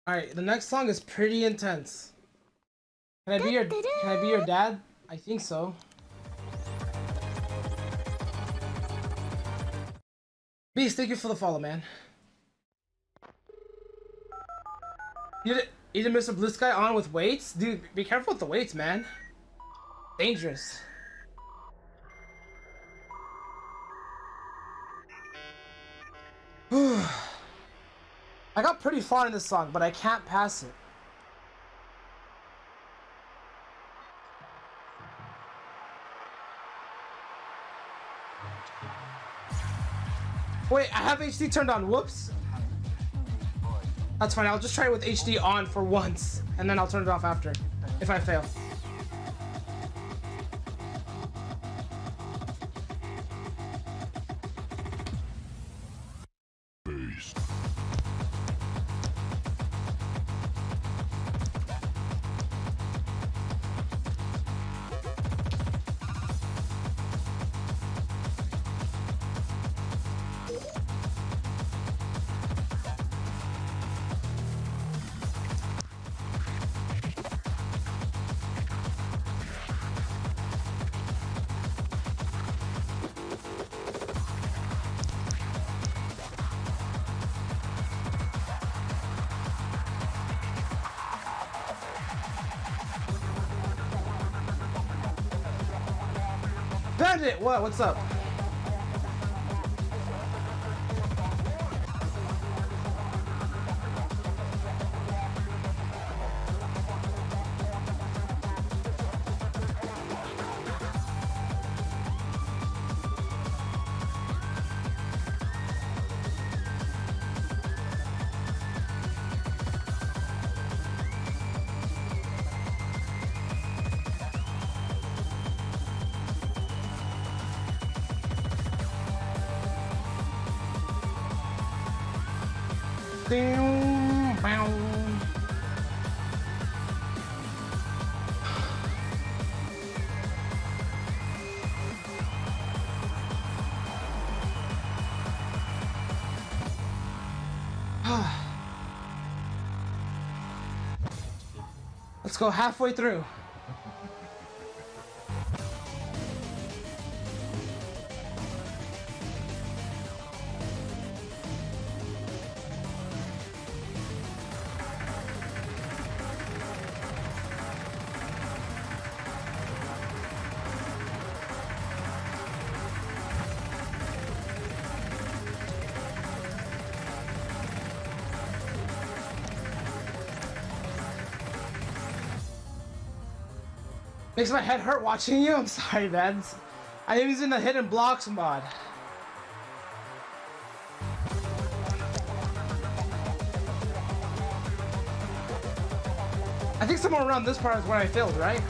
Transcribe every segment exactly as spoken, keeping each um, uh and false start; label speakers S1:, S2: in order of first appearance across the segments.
S1: Alright, the next song is pretty intense. Can I be your can I be your dad? I think so. Beast, thank you for the follow, man. You did you did Mister Blue Sky on with weights? Dude, be careful with the weights, man. Dangerous. I got pretty far in this song, but I can't pass it. Wait, I have H D turned on. Whoops. That's fine. I'll just try it with H D on for once, and then I'll turn it off after, if I fail. Bandit, what? What's up? Let's go halfway through. Makes my head hurt watching you. I'm sorry, man. I am using the hidden blocks mod. I think somewhere around this part is where I failed, right?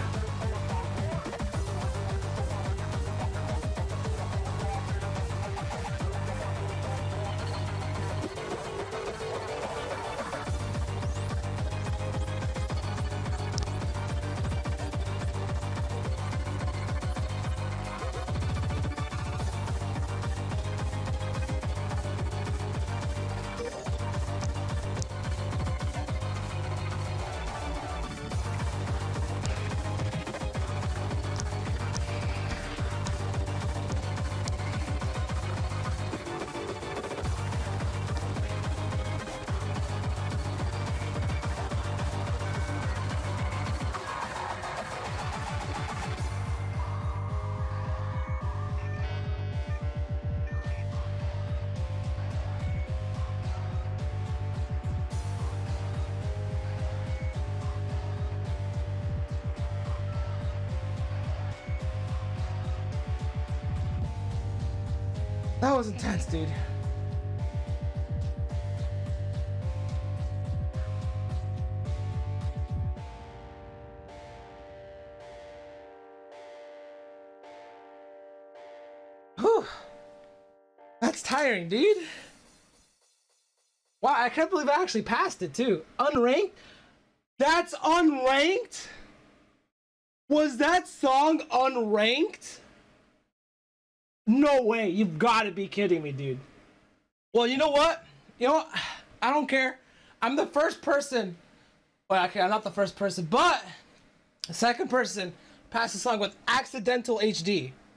S1: That was intense, dude. Whew. That's tiring, dude. Wow, I can't believe I actually passed it, too. Unranked? That's unranked? Was that song unranked? No way, you've got to be kidding me, dude. Well, you know what? You know what? I don't care. I'm the first person. Well, okay, I'm not the first person, but the second person passed the song with accidental H D.